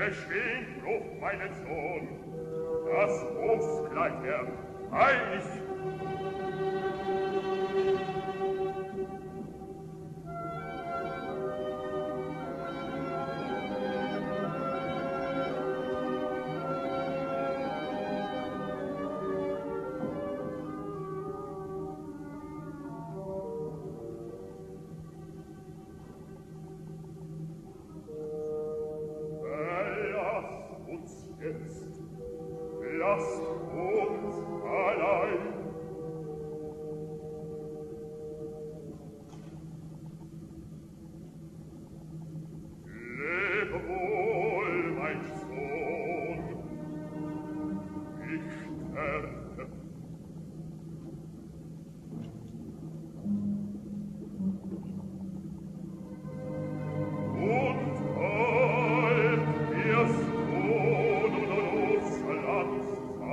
geschwind, ruf meinen Sohn. Das Hofskleid her, eilig. Lasst uns allein. Lebe wohl, mein Sohn, ich sterbe. Und bald wirst du das Land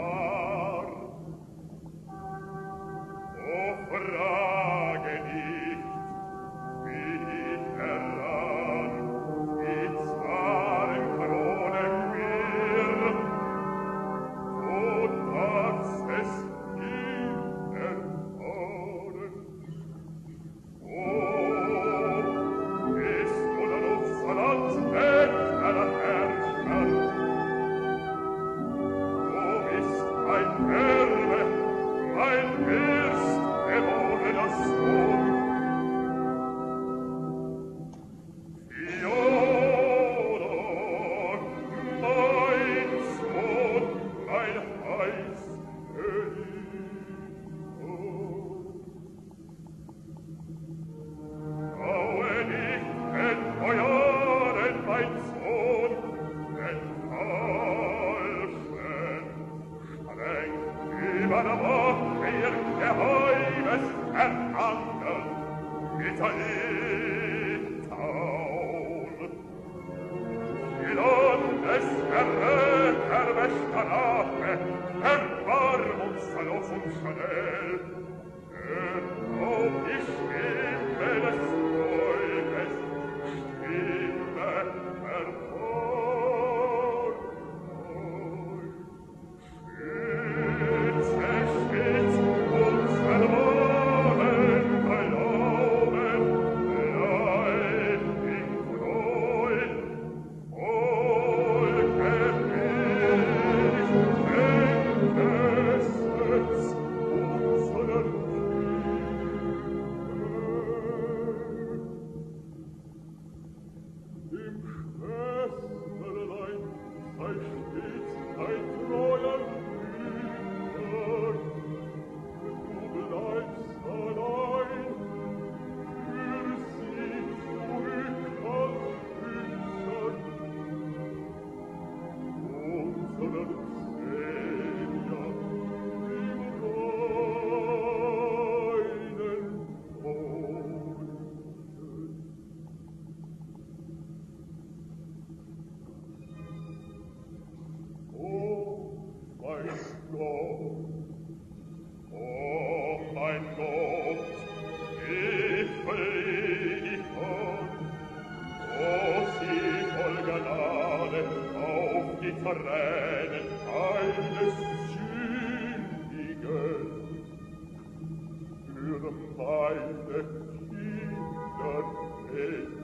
frage nicht, wie heran die Zarenkrone wird, so darfst es nie erfahren. Oh, bist du dann aufs Land echter Herrscher? Du bist ein Erbe, mein Wirst, geborener Sohn. Fiona, mein Sohn, mein heiß Geliebter. Traue nicht den Beuren, mein Sohn, den Falschen, streng über der Woche ihr Gehäumes erhandelt mit der Litaun. Die Landeserräter Wäschkanache erbarm uns los und schnell, auf die Stimme des Volkes, Stimme hervor. Schütze, schütz unser Wohnen, erlauben, bleib im Freund. Volke mich, entesset's unserer Im Schwesterlein sei stets ein treuer Hüter, du bleibst allein, für sie zurück als Hüter. Unserer Xenia im reinen Tod. Oh mein Gott, ich fleh dich an, oh sieh voll Gnade auf die Tränen eines Sündigen, für meine Kinder beten.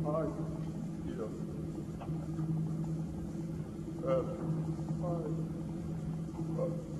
Dear.